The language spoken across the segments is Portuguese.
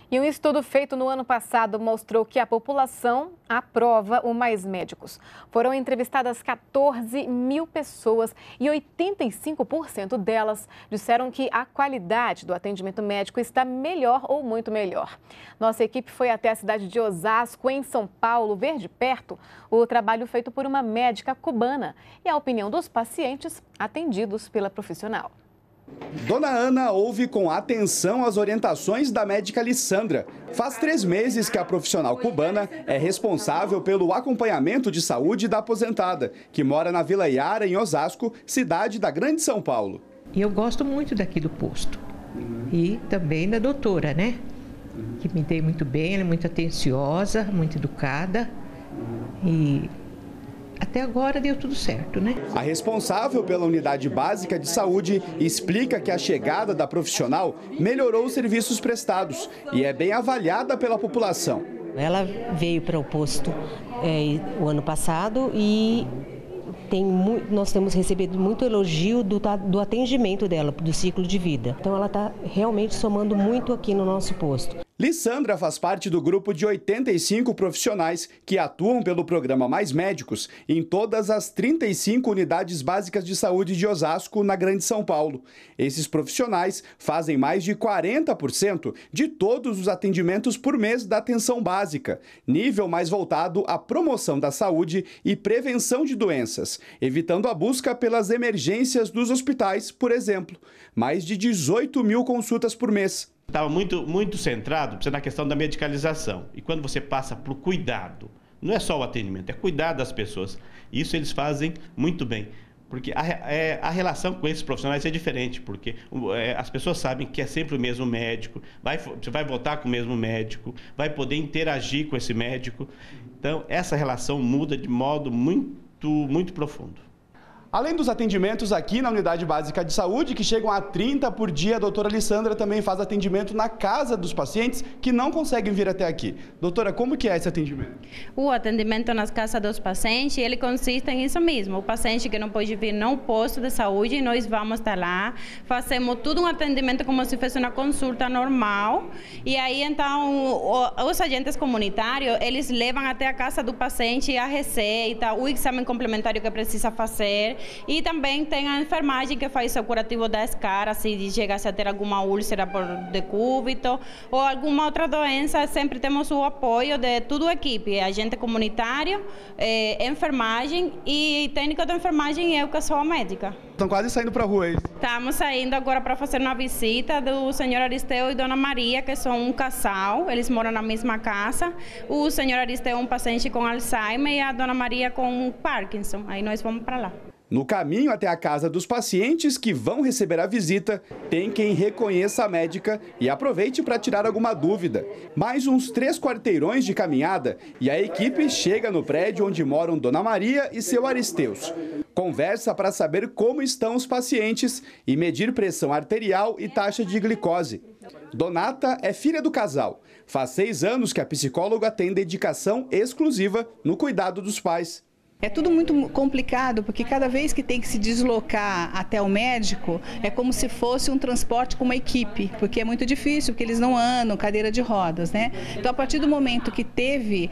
E um estudo feito no ano passado mostrou que a população aprova o Mais Médicos. Foram entrevistadas 14 mil pessoas e 85% delas disseram que a qualidade do atendimento médico está melhor ou muito melhor. Nossa equipe foi até a cidade de Osasco, em São Paulo, ver de perto o trabalho feito por uma médica cubana e a opinião dos pacientes atendidos pela profissional. Dona Ana ouve com atenção as orientações da médica Lissandra. Faz 3 meses que a profissional cubana é responsável pelo acompanhamento de saúde da aposentada, que mora na Vila Iara, em Osasco, cidade da Grande São Paulo. E eu gosto muito daqui do posto. E também da doutora, né? Que me dei muito bem, ela é muito atenciosa, muito educada. E até agora deu tudo certo, né? A responsável pela unidade básica de saúde explica que a chegada da profissional melhorou os serviços prestados e é bem avaliada pela população. Ela veio para o posto o ano passado e nós temos recebido muito elogio do atendimento dela, do ciclo de vida. Então ela está realmente somando muito aqui no nosso posto. Lissandra faz parte do grupo de 85 profissionais que atuam pelo programa Mais Médicos em todas as 35 unidades básicas de saúde de Osasco, na Grande São Paulo. Esses profissionais fazem mais de 40% de todos os atendimentos por mês da atenção básica, nível mais voltado à promoção da saúde e prevenção de doenças, evitando a busca pelas emergências dos hospitais, por exemplo. Mais de 18 mil consultas por mês. Estava muito centrado na questão da medicalização. E quando você passa para o cuidado, não é só o atendimento, é cuidar das pessoas. Isso eles fazem muito bem. Porque a relação com esses profissionais é diferente, porque as pessoas sabem que é sempre o mesmo médico, você vai voltar com o mesmo médico, vai poder interagir com esse médico. Então, essa relação muda de modo muito profundo. Além dos atendimentos aqui na Unidade Básica de Saúde, que chegam a 30 por dia, a doutora Lissandra também faz atendimento na casa dos pacientes que não conseguem vir até aqui. Doutora, como que é esse atendimento? O atendimento nas casas dos pacientes, ele consiste em isso mesmo. O paciente que não pode vir no posto de saúde, nós vamos estar lá, fazemos tudo um atendimento como se fosse uma consulta normal. E aí, então, os agentes comunitários, eles levam até a casa do paciente a receita, o exame complementar que precisa fazer. E também tem a enfermagem que faz o curativo da escara, se chegasse a ter alguma úlcera por decúbito ou alguma outra doença, sempre temos o apoio de toda a equipe, agente comunitário, enfermagem e técnico de enfermagem e eu que sou a médica. Estão quase saindo para a rua aí. Estamos saindo agora para fazer uma visita do senhor Aristeu e Dona Maria, que são um casal, eles moram na mesma casa. O senhor Aristeu é um paciente com Alzheimer e a Dona Maria com Parkinson, aí nós vamos para lá. No caminho até a casa dos pacientes que vão receber a visita, tem quem reconheça a médica e aproveite para tirar alguma dúvida. Mais uns 3 quarteirões de caminhada e a equipe chega no prédio onde moram Dona Maria e seu Aristeus. Conversa para saber como estão os pacientes e medir pressão arterial e taxa de glicose. Donata é filha do casal. Faz 6 anos que a psicóloga tem dedicação exclusiva no cuidado dos pais. É tudo muito complicado, porque cada vez que tem que se deslocar até o médico, é como se fosse um transporte com uma equipe, porque é muito difícil, porque eles não andam, cadeira de rodas, né? Então, a partir do momento que teve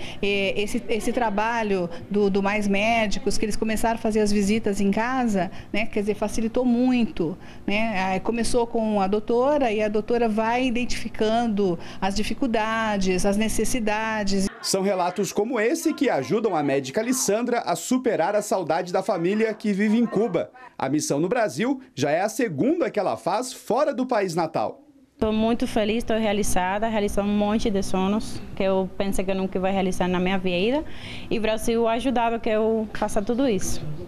esse trabalho do Mais Médicos, que eles começaram a fazer as visitas em casa, né? Quer dizer, facilitou muito, né? Começou com a doutora e a doutora vai identificando as dificuldades, as necessidades. São relatos como esse que ajudam a médica Lissandra a superar a saudade da família que vive em Cuba. A missão no Brasil já é a segunda que ela faz fora do país natal. Estou muito feliz, estou realizada, realizando um monte de sonhos que eu pensei que eu nunca ia realizar na minha vida. E o Brasil ajudava que eu faça tudo isso.